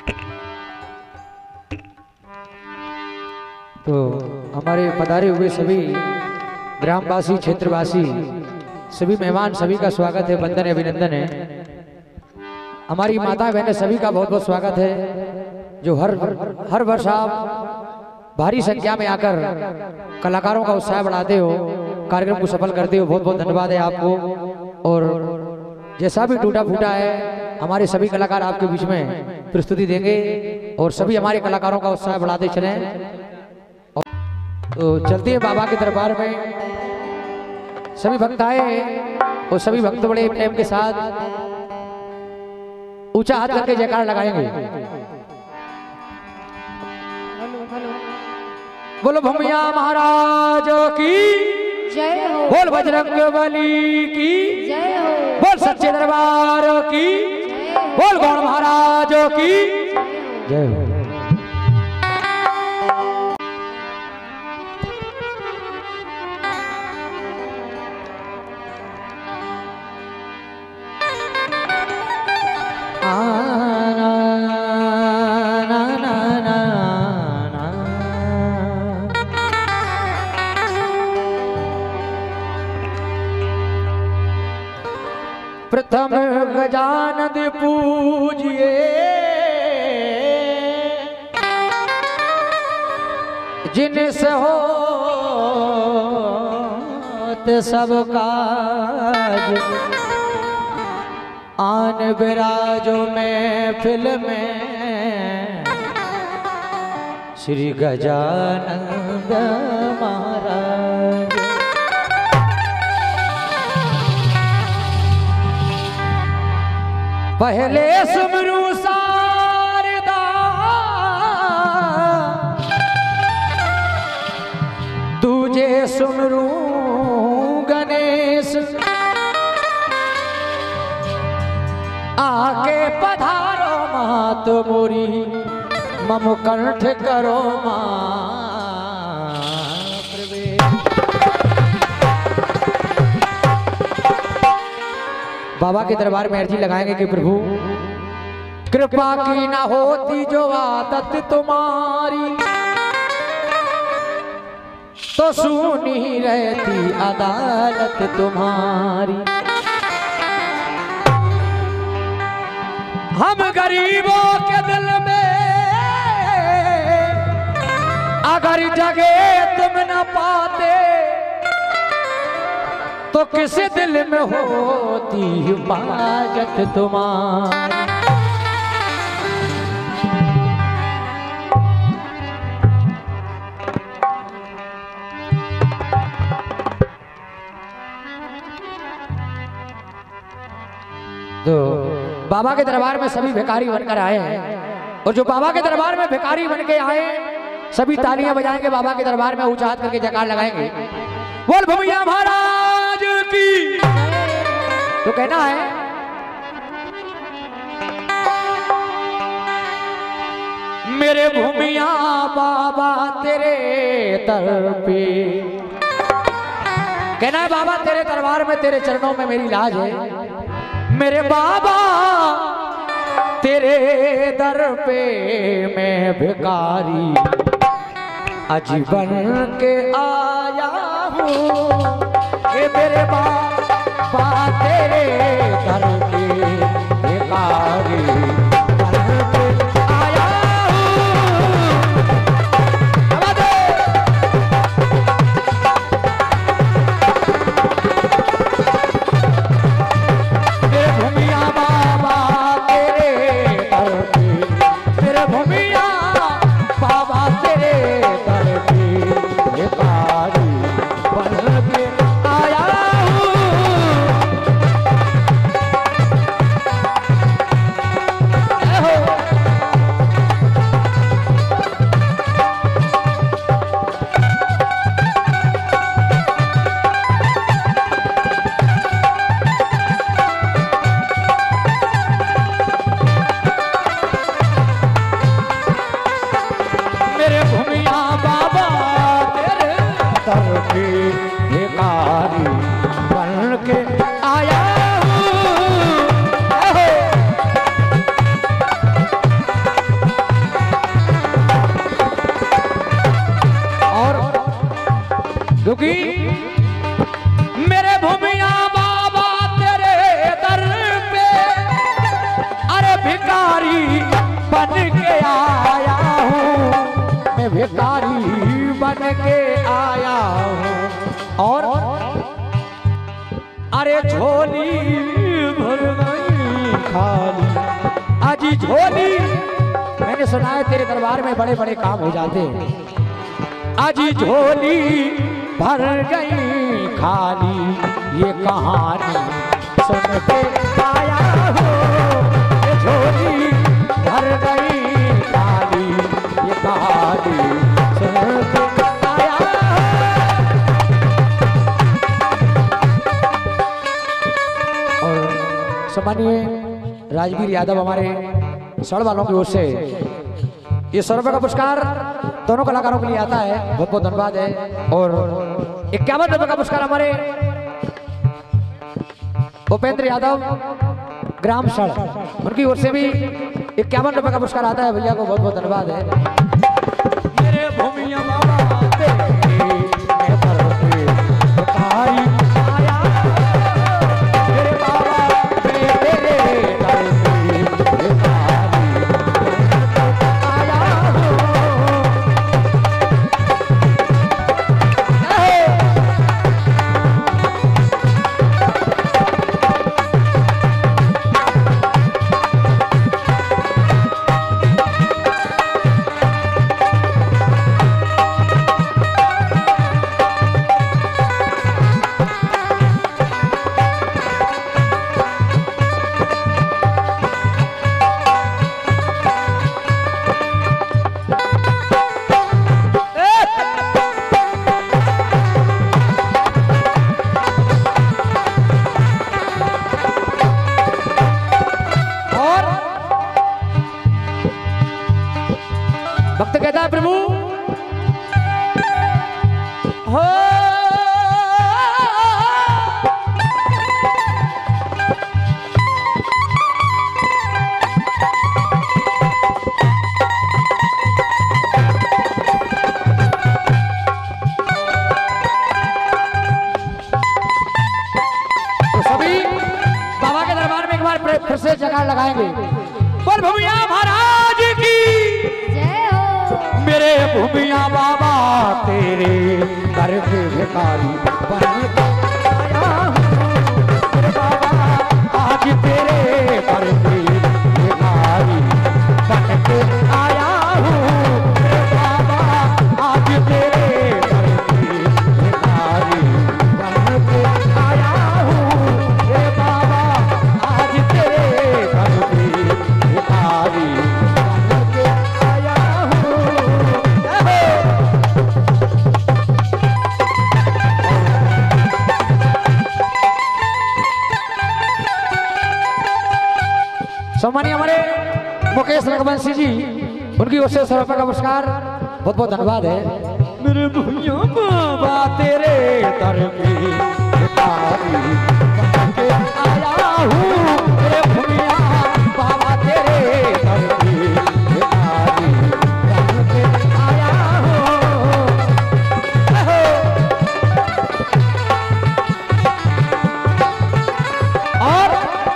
तो हमारे पधारे हुए सभी ग्रामवासी, क्षेत्रवासी, सभी मेहमान, सभी का स्वागत है, वंदन है, अभिनंदन है। हमारी माता बहनें सभी का बहुत बहुत स्वागत है, जो हर वर्ष आप भारी संख्या में आकर कलाकारों का उत्साह बढ़ाते हो, कार्यक्रम को सफल करते हो। बहुत बहुत धन्यवाद है आपको। और जैसा भी टूटा फूटा है, हमारे सभी कलाकार आपके बीच में प्रस्तुति देंगे और सभी हमारे कलाकारों का उत्साह बढ़ाते चलें। तो चलते हैं बाबा के दरबार में। सभी भक्त आए और सभी भक्त बड़े प्रेम के साथ ऊंचा हाथ करके जयकार लगाएंगे। बोलो भूमिया महाराज की जय हो, बोल बजरंग बली की जय हो, बोल सच्चे दरबार की, बोल गौड़ महाराज की जय हो। प्रथम गजानन पूजिए, जिनसे होते सब काज, आन विराजो महफिल में श्री गजानंद महाराज। पहले सुमरू शारदा, दूजे सुमरू गणेश, आके पधारो मात मोरी, मम कंठ करो मां प्रवेश। बाबा के दरबार में अर्जी लगाएंगे कि प्रभु कृपा की ना होती जो आदत तुम्हारी, तो सुनी रहती अदालत तुम्हारी। हम गरीबों के दिल में अगर जगह तुम न पाते, तो किस दिल में होती हिफाजत तुम्हारी। तो बाबा के दरबार में सभी भिखारी बनकर आए हैं, और जो बाबा के दरबार में भिखारी बन के आए, सभी तालियां बजाएंगे, बाबा के दरबार में ऊंचा हाथ करके जयकार लगाएंगे। बोल भूमिया महाराज की। तो कहना है, मेरे भूमिया बाबा तेरे दर पे, कहना है बाबा तेरे दरबार में, तेरे चरणों में मेरी लाज है। मेरे बाबा तेरे दर पे मैं भिखारी अजीबन के आया हूँ, ये मेरे बाबा तेरे दर पे भिखारी बन के आया के आया हूँ और अरे झोली भर गई खाली। आज झोली, मैंने सुना है तेरे दरबार में बड़े बड़े काम हो जाते हैं। आज झोली भर गई खाली, ये कहानी सुन के आया हूँ। ये झोली भर गई खाली, ये कहानी सुन के आया हूँ। और सम्मानीय राजवीर यादव हमारे सड़ वालों की ओर से ये 100 रुपये का पुरस्कार दोनों कलाकारों के लिए आता है, बहुत बहुत धन्यवाद है। और 51 रुपये का पुरस्कार हमारे भूपेंद्र यादव ग्राम सड़, उनकी ओर से भी 51 रुपये का पुरस्कार आता है। भैया को बहुत बहुत धन्यवाद है। मेरे भूमिया बाबा तेरे पर भिखारी आया, मेरे बाबा तेरे दर पे भिखारी आया भक्त कहता है प्रभु हो तो सभी बाबा के दरबार में एक बार फिर से जयकार लगाएंगे। बोल भूमिया महाराज की जय हो। मेरे भूमिया बाबा तेरे दर पे भिखारी बन के आया हूँ। मेरे बाबा आज तेरे दर पे भिखारी बन के आया हूँ। मेरे बाबा आज तेरे दर पे भिखारी बन के आया हूँ। मेरे बाबा आज तेरे दर पे भिखारी बन के आया हूँ। सम्मानीय हमारे मुकेश रघुवंशी जी, उनकी ओर से 100 रुपये का पुरस्कार बहुत बहुत धन्यवाद है। मेरे भैया बाबा तेरे दर पे भिखारी बन के आया हूँ। मेरे भैया बाबा तेरे दर पे भिखारी बन के आया हूँ। और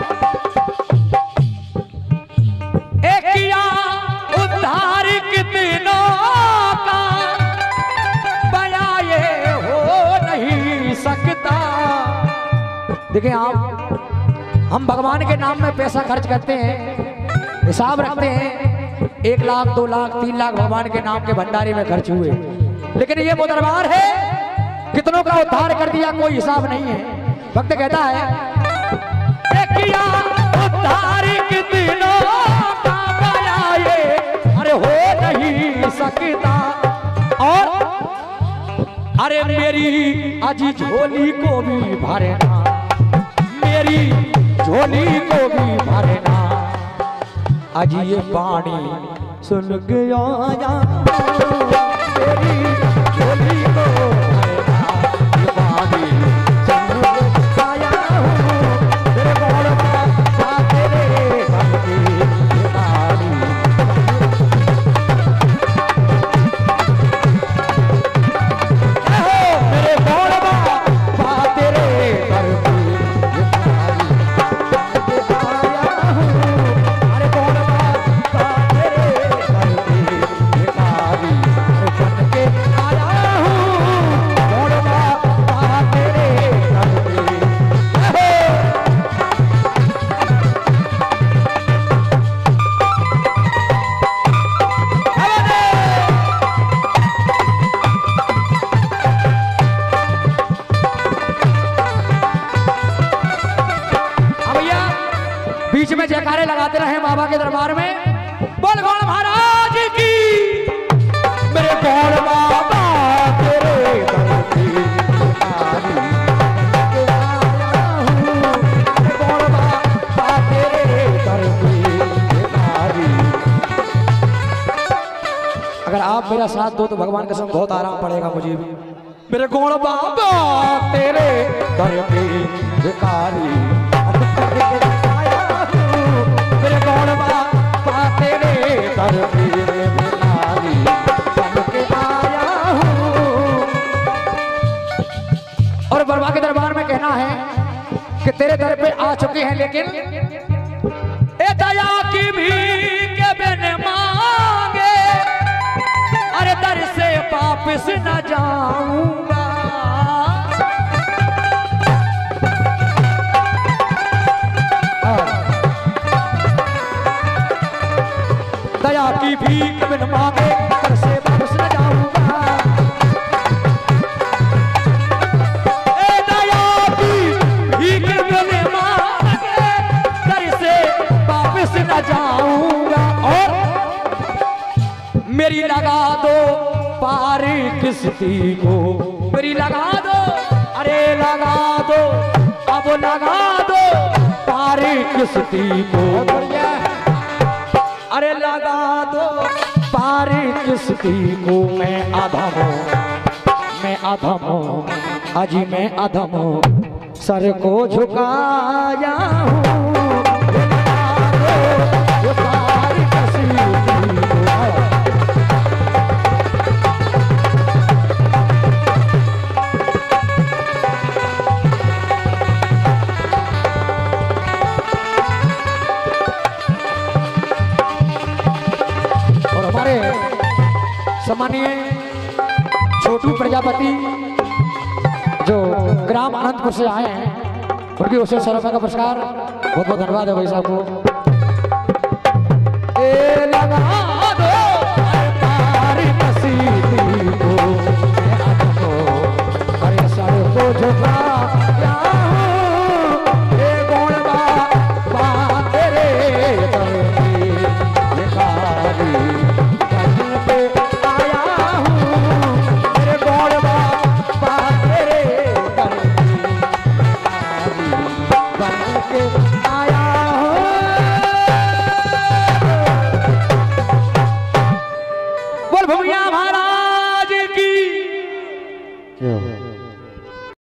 एक किया उद्धार कितनों का, बया ये हो नहीं सकता। देखिए आप, हम भगवान के नाम में पैसा खर्च करते हैं, हिसाब रखते हैं 1 लाख 2 लाख 3 लाख भगवान के नाम के भंडारे में खर्च हुए, लेकिन ये वो दरबार है कितनों का उद्धार कर दिया, कोई हिसाब नहीं है। भक्त कहता है एक किया उद्धार कितनों का, बया ये अरे हो नहीं सकता। और अरे मेरी अजी झोली को भी भरना, मेरी झोली को भी भरना, अजी ये पानी सुन के आया। मेरी झोली को भरना, ये पानी सुन के आया हूँ। तेरे गौर बाबा तेरे घर की भिखारी मेरे गौर बाबा तेरे घर की भिखारी बन के आया हूँ। अरे गौर बाबा तेरे घर की भिखारी बन के बीच में जयकारे लगाते रहे बाबा के दरबार में। बोल गौड़ महाराज की। मेरे गौड़ बाबा तेरे दर पे भिखारी के आया हूँ। मेरे गौड़ बाबा तेरे दर पे भिखारी। अगर आप मेरा साथ दो तो भगवान कसम बहुत आराम पड़ेगा मुझे भी। मेरे गौड़ बाबा तेरे दर पे भिखारी आया हूँ। मेरे गौड़ बाबा तेरे दर पे भिखारी बन के आया हूँ। और बाबा के दरबार में कहना है कि तेरे दर पे आ चुके हैं, लेकिन ए दया की भीख बिन मांगे अरे दर से वापस न जाऊंगा। दया की भीख बिन मांगे दर से वापस न जाऊंगा। ए दया की भीख बिन मांगे दर से वापस न जाऊंगा। और मेरी लगा दो पार किस्ती को, मेरी लगा दो, अरे लगा दो, अब लगा दो पार किस्ती को। अरे लगा दो पार किस्ती को। मैं अधम हूँ, मैं अधम हूँ, अजी मैं अधम हूँ, सर को झुकाया हूँ। लगा दो पार किस्ती को। सम्मानीय छोटू प्रजापति जो ग्राम अनंतपुर से आए हैं, उनकी ओर से 100 रुपए का पुरस्कार। बहुत बहुत धन्यवाद है भाई साहब को। ए लगा दो पार किस्ती को, अरे सर को झुका